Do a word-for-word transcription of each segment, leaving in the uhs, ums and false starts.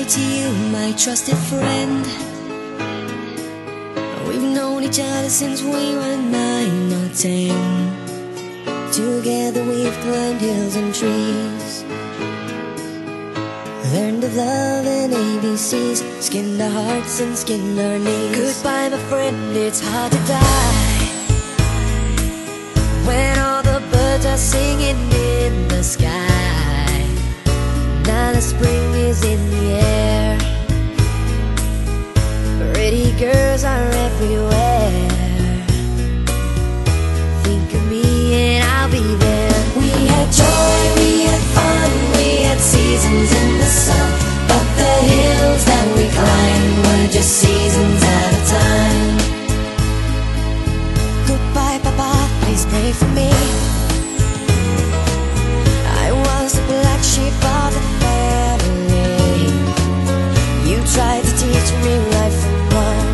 to you, my trusted friend. We've known each other since we were nine or ten. Together we've climbed hills and trees, learned of love and A B Cs, skinned our hearts and skinned our knees. Goodbye, my friend, it's hard to die when all the birds are singing in the sky. Now the spring is in the air, pretty girls are everywhere. Think of me and I'll be there. We had joy, we had fun, we had seasons in the sun, but the hills that we climbed were just seasons at a time. Goodbye, Papa, please pray for me. I was the black sheep of the family. You tried to teach me right from wrong.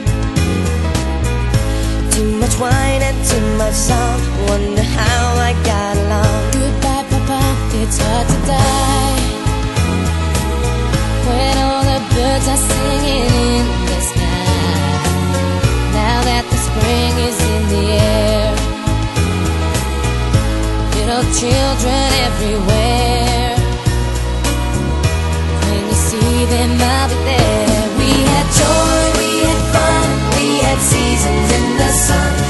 Too much wine and too much song, wonder how I got along. Goodbye, Papa, it's hard to die when all the birds are singing in the sky. Now that the spring is in the air, little children everywhere. When you see them, I'll be there. We had joy, we had fun, we had seasons in the sun,